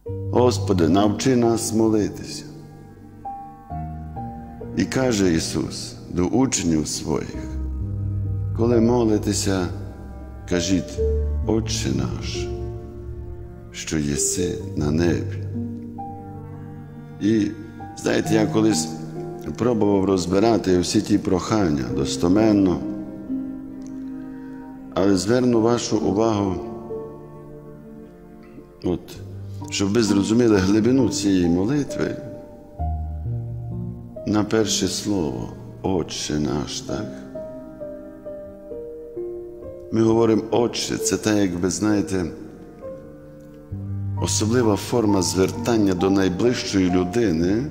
Господи, навчи нас молитися. І каже Ісус до учнів своїх, коли молитеся, кажіть, Отче наш, що єси на небі. І, знаєте, я колись пробував розбирати всі ті прохання достоменно, але зверну вашу увагу, щоб ви зрозуміли глибину цієї молитви, на перше слово «Отче наш», так? Ми говоримо «Отче», це так, як ви знаєте, особлива форма звертання до найближчої людини,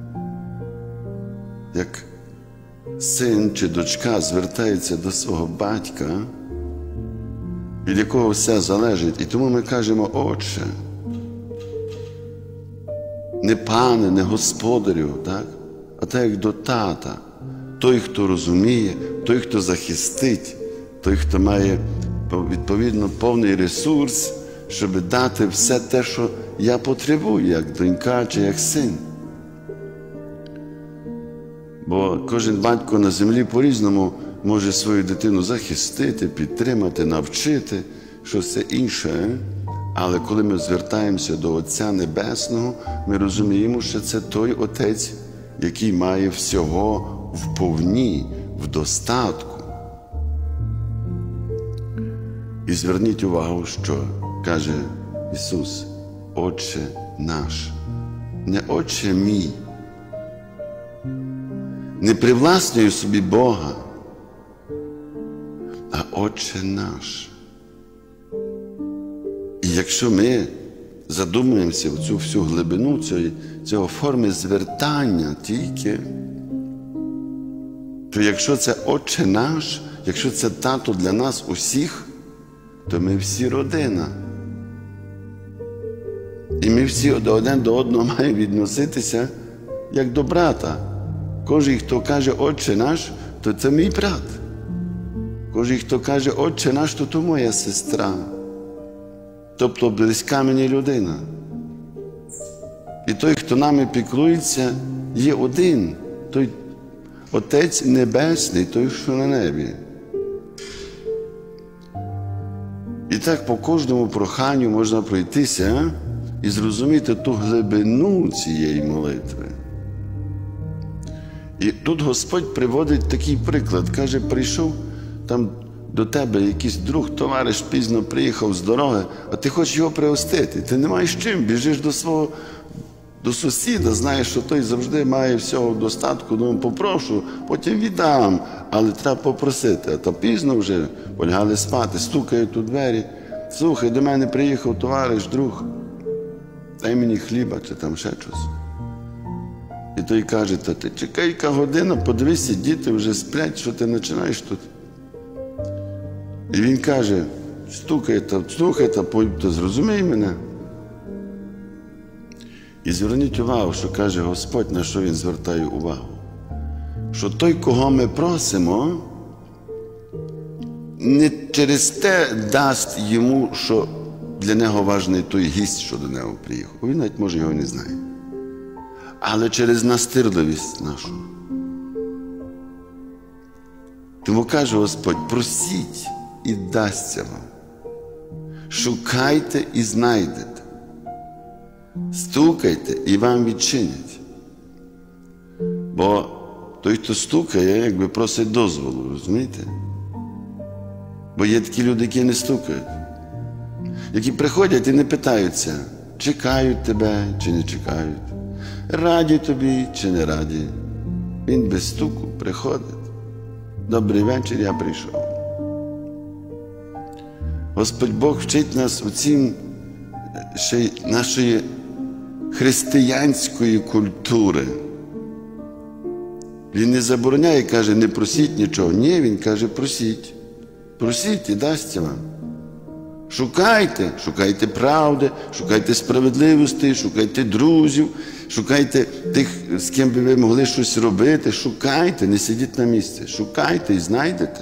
як син чи дочка звертається до свого батька, від якого все залежить. І тому ми кажемо «Отче». Не пане, не господарю, так? А так як до тата. Той, хто розуміє, той, хто захистить, той, хто має, відповідно, повний ресурс, щоб дати все те, що я потребую, як донька чи як син. Бо кожен батько на землі по-різному може свою дитину захистити, підтримати, навчити, щось все інше. Але коли ми звертаємося до Отця Небесного, ми розуміємо, що це той Отець, який має всього вповні, в достатку. І зверніть увагу, що каже Ісус, Отче наш, не Отче мій. Не привласнюю собі Бога, а Отче наш. І якщо ми задумуємося в цю всю глибину цього форми звертання тільки, то якщо це Отче наш, якщо це тато для нас усіх, то ми всі родина. І ми всі один до одного маємо відноситися як до брата. Кожен, хто каже «Отче наш», то це мій брат. Кожен, хто каже «Отче наш», то це моя сестра. Тобто близька мені людина. І той, хто нами піклується, є один. Той Отець Небесний, той, що на небі. І так по кожному проханню можна пройтися і зрозуміти ту глибину цієї молитви. І тут Господь приводить такий приклад. Каже, прийшов там до тебе якийсь друг, товариш пізно приїхав з дороги, а ти хочеш його пригостити. Ти не маєш чим, біжиш до сусіда, знаєш, що той завжди має всього в достатку, думаю, попрошу, потім віддам, але треба попросити. А то пізно вже, полягали спати, стукають у двері. Слухай, до мене приїхав товариш, друг, дай мені хліба чи там ще щось. І той каже, та ти чекай, яка година, подивися, діти вже сплять, що ти починаєш тут. І він каже, слухай, то зрозумій мене. І зверніть увагу, що каже Господь, на що Він звертає увагу. Що той, кого ми просимо, не через те дасть йому, що для нього важний той гість, що до нього приїхав. Він навіть, може, його не знає. Але через настирливість нашу. Тому каже Господь, просіть і дасться вам. Шукайте і знайдете. Стукайте і вам відчинять. Бо той, хто стукає, якби просить дозволу, розумієте? Бо є такі люди, які не стукають. Які приходять і не питаються, чекають тебе чи не чекають. Раді тобі чи не раді. Він без стуку приходить. Добрий вечір, я прийшов. Господь Бог вчить нас у цім ще нашої християнської культури. Він не забороняє, каже, не просіть нічого. Ні, він каже, просіть. Просіть і дасться вам. Шукайте правди, шукайте справедливості, шукайте друзів, шукайте тих, з ким би ви могли щось робити. Шукайте, не сидіть на місці. Шукайте і знайдете.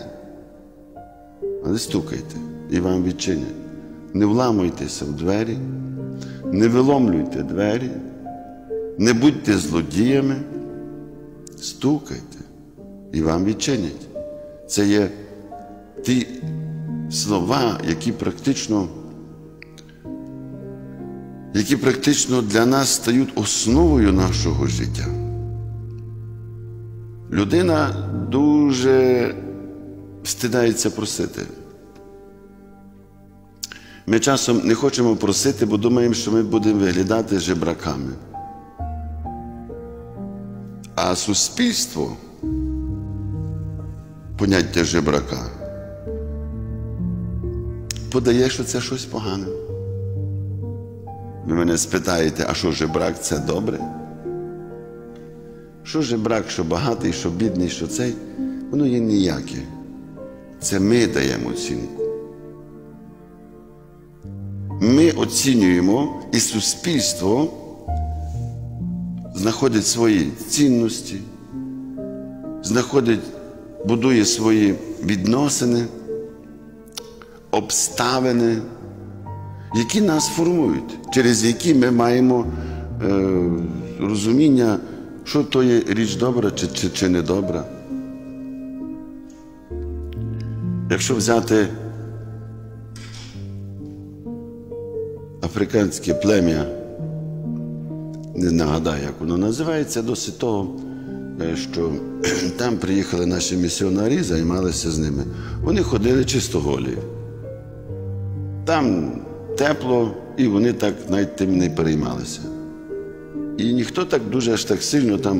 Але стукайте, і вам відчинять. Не вламуйтеся в двері, не виломлюйте двері, не будьте злодіями, стукайте, і вам відчинять. Це є ті слова, які практично для нас стають основою нашого життя. Людина дуже стидається просити. Ми часом не хочемо просити, бо думаємо, що ми будемо виглядати жебраками. А суспільство, поняття жебрака, подає, що це щось погане. Ви мене спитаєте, а що жебрак – це добре? Що жебрак, що багатий, що бідний, що цей, воно є ніяке. Це ми даємо оцінку. Ми оцінюємо, і суспільство знаходить свої цінності, будує свої відносини, обставини, які нас формують, через які ми маємо розуміння, що то є річ добра чи не добра. Якщо взяти африканське плем'я, не нагадаю, як воно називається, досить того, що там приїхали наші місіонарі, займалися з ними. Вони ходили чисто голі. Там тепло, і вони так навіть тим не переймалися. І ніхто так дуже аж так сильно там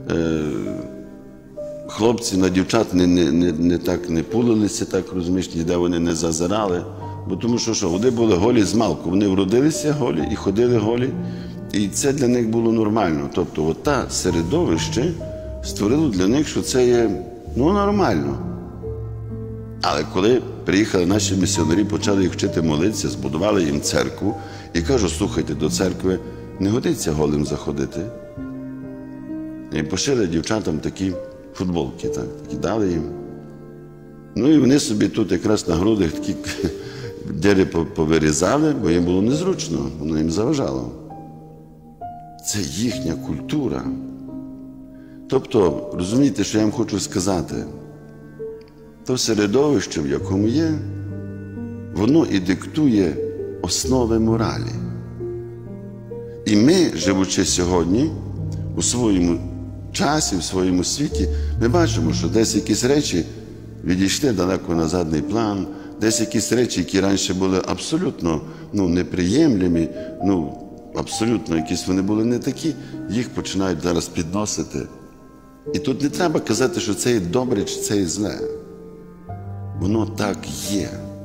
хлопці на дівчат не пулилися, так, розумієш, ніде вони не зазирали. Бо тому що вони були голі з малку. Вони вродилися голі і ходили голі. І це для них було нормально. Тобто ота середовище створило для них, що це є нормально. Але коли приїхали наші місіонери, почали їх вчити молитися, збудували їм церкву, і кажу, слухайте, до церкви не годиться голим заходити. І пошили дівчатам такі футболки, такі дали їм. І вони собі тут якраз на грудях такі діри повирізали, бо їм було незручно, воно їм заважало. Це їхня культура. Тобто, розумієте, що я вам хочу сказати? То середовище, в якому є, воно і диктує основи моралі. І ми, живучи сьогодні, у своєму часі, в своєму світі, ми бачимо, що десь якісь речі відійшли далеко на задній план, десь якісь речі, які раніше були абсолютно неприємлемі, абсолютно якісь вони були не такі, їх починають зараз підносити. І тут не треба казати, що це є добре, чи це є зле. Воно так є.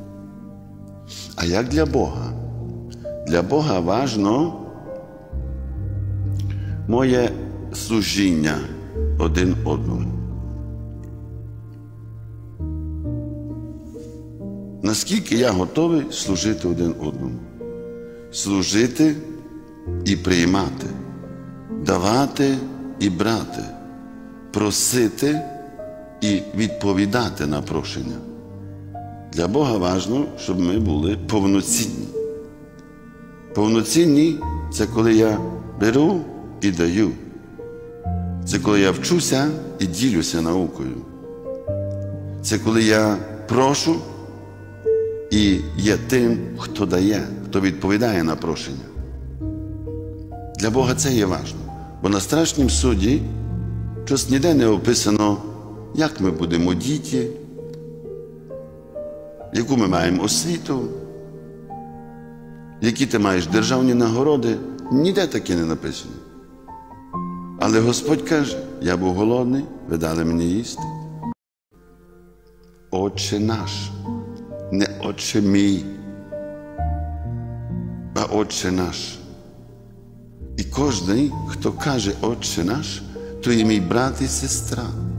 А як для Бога? Для Бога важно моє служіння один одному. Наскільки я готовий служити один одному? Служити і приймати, давати і брати, просити і відповідати на прошення. Для Бога важливо, щоб ми були повноцінні. Повноцінні – це коли я беру і даю. Це коли я вчуся і ділюся наукою. Це коли я прошу і є тим, хто дає, хто відповідає на прошення. Для Бога це є важливо. Бо на страшнім суді щось ніде не описано, як ми будемо діти, яку ми маємо освіту, які ти маєш державні нагороди. Ніде таке не написано. Але Господь каже, я був голодний, ви дали мені їсти. Отче наш, не Отче мій, а Отче наш. І кожен, хто каже Отче наш, то є мій брат і сестра.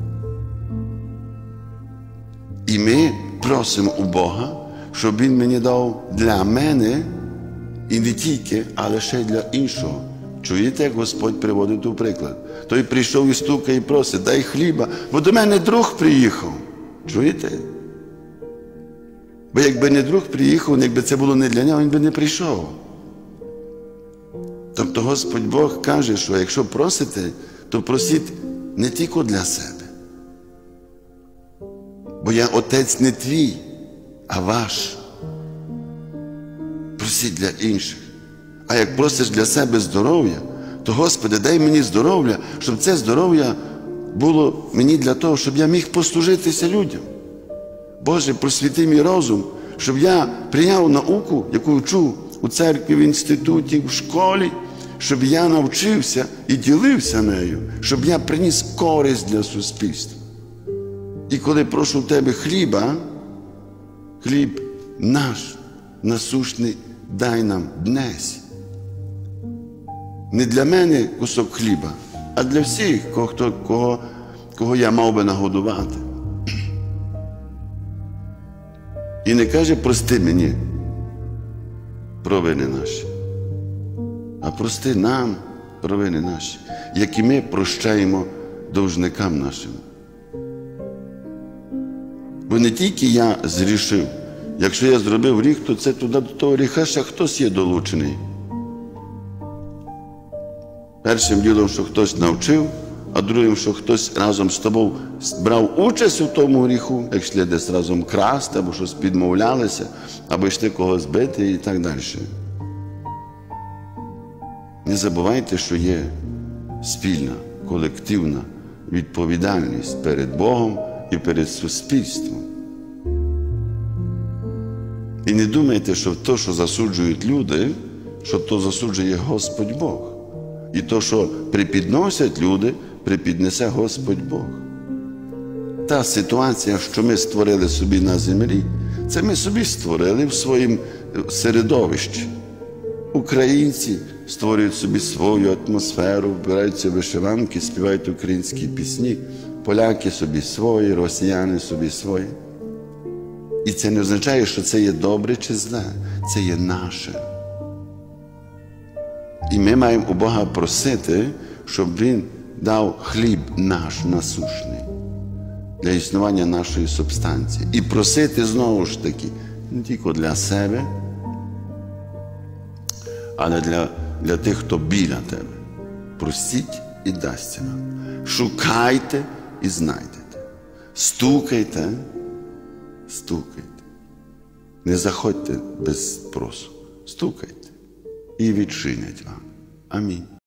І ми просимо у Бога, щоб Він мені дав для мене, і не тільки, але ще й для іншого. Чуєте, як Господь приводить у приклад? Той прийшов і стукає і просить, дай хліба, бо до мене друг приїхав. Чуєте? Бо якби не друг приїхав, якби це було не для нього, він би не прийшов. Тобто Господь Бог каже, що якщо просите, то просіть не тільки для себе. Бо я Отець не твій, а ваш. Просіть для інших. А як просиш для себе здоров'я, то, Господи, дай мені здоров'я, щоб це здоров'я було мені для того, щоб я міг послужитися людям. Боже, просвіти мій розум, щоб я прийняв науку, яку вчу у церкві, в інституті, в школі, щоб я навчився і ділився нею, щоб я приніс користь для суспільства. І коли прошу в тебе хліба, хліб наш насущний дай нам днесь. Не для мене кусок хліба, а для всіх, кого я мав би нагодувати. І не каже, прости мені провини наші, а прости нам провини наші, які ми прощаємо довжникам нашим. Бо не тільки я зрішив, якщо я зробив гріх, то це туди до того гріха ще хтось є долучений. Першим ділом, що хтось навчив, а другим, що хтось разом з тобою брав участь у тому гріху, як йшли десь разом красти, або щось підмовлялися, або йшли когось бити і так далі. Не забувайте, що є спільна, колективна відповідальність перед Богом і перед суспільством. І не думайте, що те, що засуджують люди, що то засуджує Господь Бог. І то, що припідносять люди, припіднесе Господь Бог. Та ситуація, що ми створили собі на землі, це ми собі створили в своєму середовищі. Українці створюють собі свою атмосферу, вбираються вишиванки, співають українські пісні, поляки собі свої, росіяни собі свої. І це не означає, що це є добре чи зле, це є наше. І ми маємо у Бога просити, щоб Він дав хліб наш насущний для існування нашої субстанції. І просити знову ж таки, не тільки для себе, але для тих, хто біля тебе. Просіть і дасться вам. Шукайте і знайдете. Стукайте, стукайте. Не заходьте без спросу. Стукайте і відчинять вам. Амінь.